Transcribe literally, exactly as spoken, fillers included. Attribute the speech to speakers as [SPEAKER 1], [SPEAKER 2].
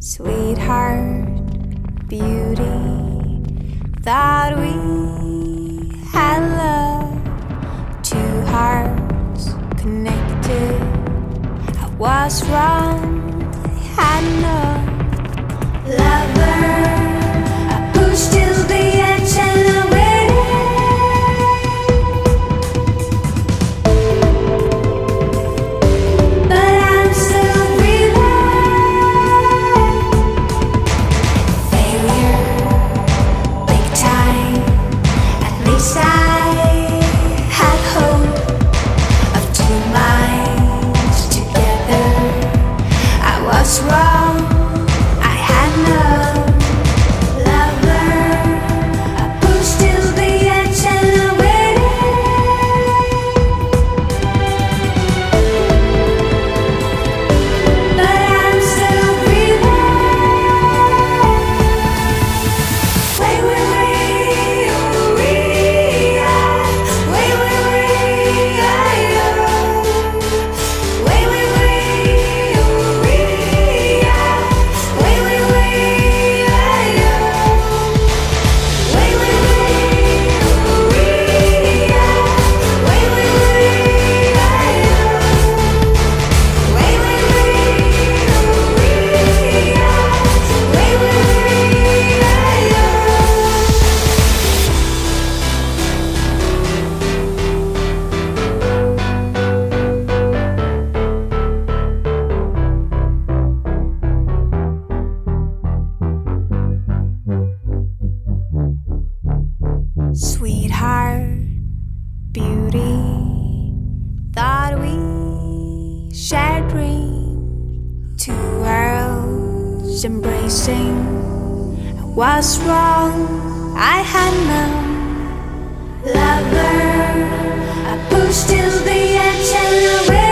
[SPEAKER 1] Sweetheart, beauty, thought we had love. Two hearts connected. I was wrong, I had no lover. I pushed till the edge and I waited, but I'm still breathing. Failure, big time. At least I had hope of two minds together. I was wrong, I had no lover. I pushed till the edge and I waited, but I'm still breathing. Wait, wait, wait, oh, we are. Wait, wait, wait, I am. Wait, wait, wait, oh, we are. Wait, wait, wait, I am. Wait, wait, wait, oh, we are. Wait, wait, wait, I am. Wait, wait, wait, oh, we are. Wait, wait, wait, I Sweetheart, beauty, thought we shared dreams. Two worlds embracing. I was wrong, I had no lover. I pushed till the edge and I waited.